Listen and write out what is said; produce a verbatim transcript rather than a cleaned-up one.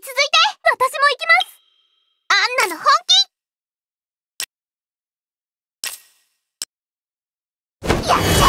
続いて私も行きます。アンナの本気。やっちゃ